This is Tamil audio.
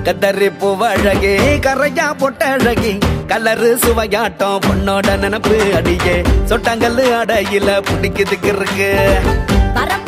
கத்தரி பூவழகே கரையா பொட்டழகி கலரு சுவையாட்டம் பொண்ணோட நினப்பு அடியே சொட்டாங்கல்லு அடையில பிடிக்குதுக்கு இருக்கு